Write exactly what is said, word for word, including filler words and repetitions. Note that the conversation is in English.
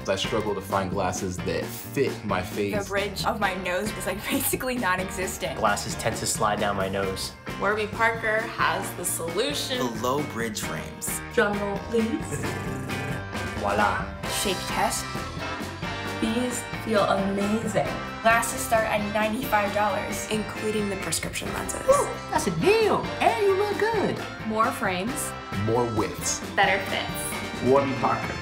I struggle to find glasses that fit my face. The bridge of my nose is like basically non-existent. Glasses tend to slide down my nose. Warby Parker has the solution. The low bridge frames. Drum roll, please. Voila. Shake test. These feel amazing. Glasses start at ninety-five dollars. Including the prescription lenses. Woo, that's a deal, and you look good. More frames. More widths. Better fits. Warby Parker.